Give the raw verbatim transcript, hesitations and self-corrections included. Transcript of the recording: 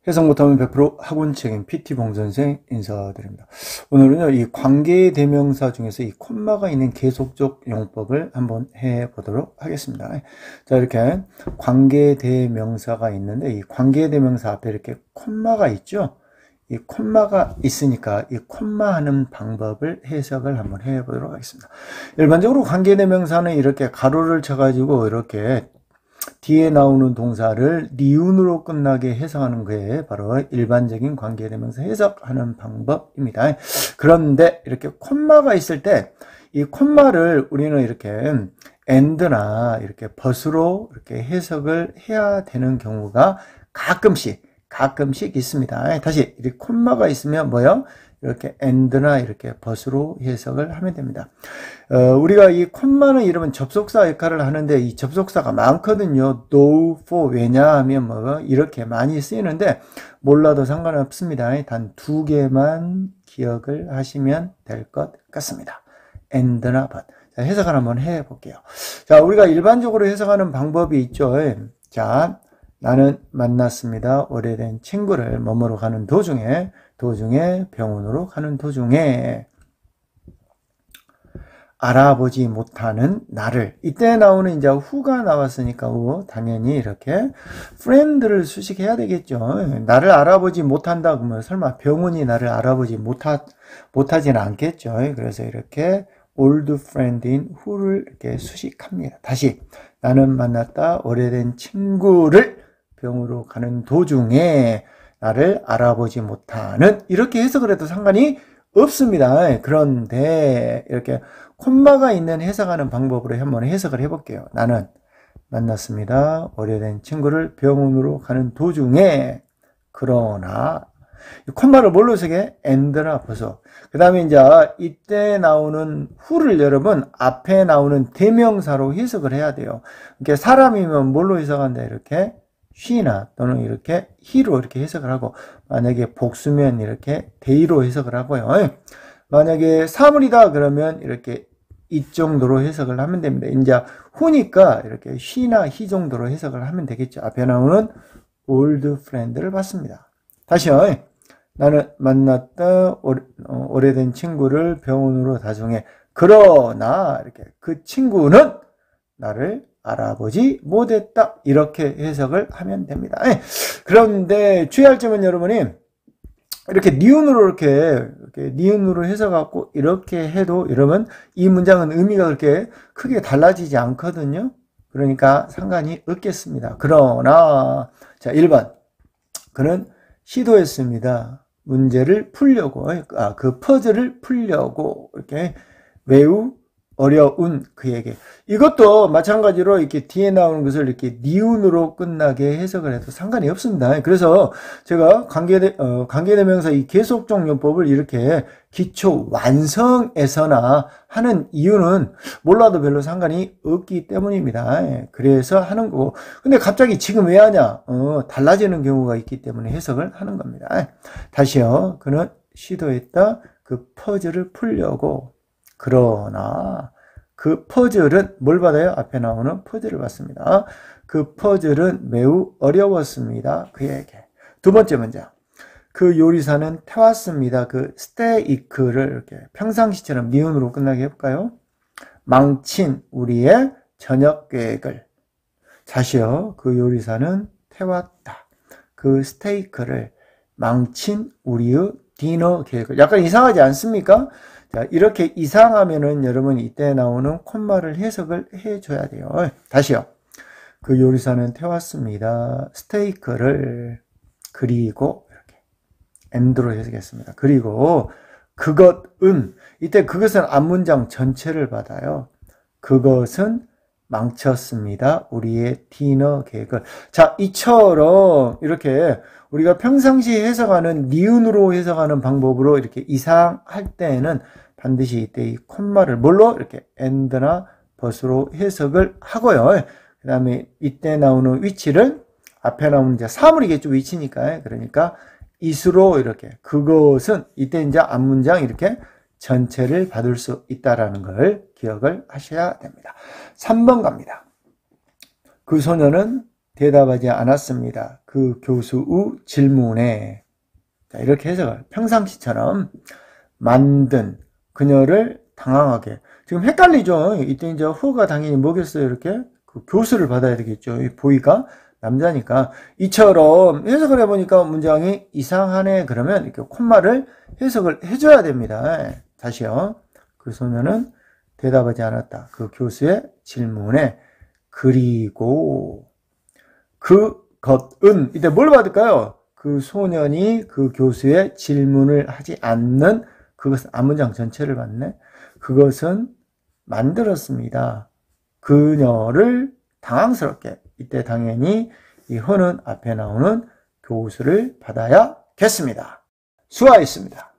해석 못하면 백 퍼센트 학원 책임 피티 봉선생 인사드립니다. 오늘은요, 이 관계대명사 중에서 이 콤마가 있는 계속적 용법을 한번 해보도록 하겠습니다. 자, 이렇게 관계대명사가 있는데, 이 관계대명사 앞에 이렇게 콤마가 있죠? 이 콤마가 있으니까 이 콤마 하는 방법을 해석을 한번 해보도록 하겠습니다. 일반적으로 관계대명사는 이렇게 가로를 쳐가지고 이렇게 뒤에 나오는 동사를 니은으로 끝나게 해석하는 게 바로 일반적인 관계대명사 해석하는 방법입니다. 그런데 이렇게 콤마가 있을 때 이 콤마를 우리는 이렇게 and나 이렇게 but으로 이렇게 해석을 해야 되는 경우가 가끔씩 가끔씩 있습니다. 다시 이렇게 콤마가 있으면 뭐요? 이렇게 and나 이렇게 but으로 해석을 하면 됩니다. 어, 우리가 이 콤마는 이러면 접속사 역할을 하는데 이 접속사가 많거든요. though, for, 왜냐하면 뭐 이렇게 많이 쓰이는데 몰라도 상관없습니다. 단 두 개만 기억을 하시면 될 것 같습니다. and나 but. 자, 해석을 한번 해볼게요. 자, 우리가 일반적으로 해석하는 방법이 있죠. 자, 나는 만났습니다. 오래된 친구를 뭐뭐로 가는 도중에 도중에 병원으로 가는 도중에 알아보지 못하는 나를, 이때 나오는 이제 who가 나왔으니까 who, 당연히 이렇게 friend를 수식해야 되겠죠. 나를 알아보지 못한다 그러면 설마 병원이 나를 알아보지 못하, 못하지는 않겠죠. 그래서 이렇게 old friend인 who를 이렇게 수식합니다. 다시 나는 만났다 오래된 친구를 병으로 가는 도중에 나를 알아보지 못하는, 이렇게 해석을 해도 상관이 없습니다. 그런데 이렇게 콤마가 있는 해석하는 방법으로 한번 해석을 해볼게요. 나는 만났습니다. 오래된 친구를 병원으로 가는 도중에, 그러나 콤마를 뭘로 쓰게? and나 but으로. 그 다음에 이제 이때 나오는 who를 여러분 앞에 나오는 대명사로 해석을 해야 돼요. 이렇게 사람이면 뭘로 해석한다? 이렇게 she나 또는 이렇게 he로 이렇게 해석을 하고, 만약에 복수면 이렇게 they로 해석을 하고요. 만약에 사물이다 그러면 이렇게 이 정도로 해석을 하면 됩니다. 이제 who니까 이렇게 she나 he 정도로 해석을 하면 되겠죠. 앞에 나오는 old friend를 봤습니다. 다시요. 나는 만났다 오래, 어, 오래된 친구를 병원으로 다중에, 그러나 이렇게 그 친구는 나를 알아보지 못했다, 이렇게 해석을 하면 됩니다. 그런데 주의할 점은 여러분이 이렇게 니은으로 이렇게, 이렇게 니은으로 해석하고 이렇게 해도 여러분 이 문장은 의미가 그렇게 크게 달라지지 않거든요. 그러니까 상관이 없겠습니다. 그러나 자, 일 번 그는 시도했습니다. 문제를 풀려고, 아, 그 퍼즐을 풀려고 이렇게 매우 어려운 그에게. 이것도 마찬가지로 이렇게 뒤에 나오는 것을 이렇게 니은으로 끝나게 해석을 해도 상관이 없습니다. 그래서 제가 관계대, 어, 관계대명사 이 계속적 용법을 이렇게 기초 완성에서나 하는 이유는 몰라도 별로 상관이 없기 때문입니다. 그래서 하는 거고. 근데 갑자기 지금 왜 하냐? 어, 달라지는 경우가 있기 때문에 해석을 하는 겁니다. 다시요. 그는 시도했다. 그 퍼즐을 풀려고. 그러나 그 퍼즐은 뭘 받아요? 앞에 나오는 퍼즐을 받습니다. 그 퍼즐은 매우 어려웠습니다. 그에게. 두 번째 문장. 그 요리사는 태웠습니다. 그 스테이크를 이렇게 평상시처럼 니은으로 끝나게 해볼까요? 망친 우리의 저녁 계획을. 다시요. 그 요리사는 태웠다. 그 스테이크를 망친 우리의 디너 계획을. 약간 이상하지 않습니까? 자, 이렇게 이상하면은 여러분 이때 나오는 콤마를 해석을 해줘야 돼요. 다시요. 그 요리사는 태웠습니다. 스테이크를. 그리고 이렇게 and로 해석했습니다. 그리고 그것은, 이때 그것은 앞문장 전체를 받아요. 그것은 망쳤습니다. 우리의 디너 계획을. 자, 이처럼 이렇게 우리가 평상시 해석하는 니은으로 해석하는 방법으로 이렇게 이상할 때에는 반드시 이때 이 콤마를 뭘로? 이렇게 and나 but으로 해석을 하고요. 그 다음에 이때 나오는 위치를 앞에 나오는 이제 사물이겠죠. 위치니까. 그러니까 is로 이렇게, 그것은 이때 이제 앞문장 이렇게 전체를 받을 수 있다라는 걸 기억을 하셔야 됩니다. 삼 번 갑니다. 그 소녀는 대답하지 않았습니다. 그 교수의 질문에. 자, 이렇게 해석을 평상시처럼 만든 그녀를 당황하게. 지금 헷갈리죠. 이때 이제 who가 당연히 뭐겠어요? 이렇게 그 교수를 받아야 되겠죠. 이 boy가 남자니까. 이처럼 해석을 해보니까 문장이 이상하네. 그러면 이렇게 콤마를 해석을 해줘야 됩니다. 다시요. 그 소녀는 대답하지 않았다. 그 교수의 질문에. 그리고 그것은 이때 뭘 받을까요? 그 소년이 그 교수의 질문을 하지 않는 그것은 앞문장 전체를 받네. 그것은 만들었습니다. 그녀를 당황스럽게. 이때 당연히 이 허는 앞에 나오는 교수를 받아야겠습니다. 수고하셨습니다.